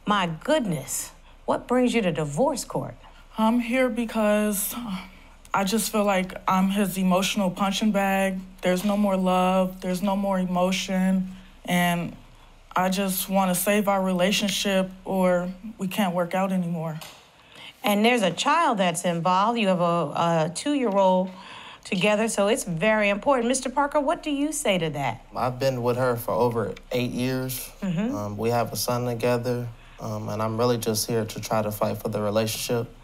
My goodness, what brings you to divorce court? I'm here because I just feel like I'm his emotional punching bag. There's no more love, there's no more emotion, and I just want to save our relationship or we can't work out anymore. And there's a child that's involved. You have a 2-year-old together, so it's very important. Mr. Parker, what do you say to that? I've been with her for over 8 years. We have a son together, and I'm really just here to try to fight for the relationship.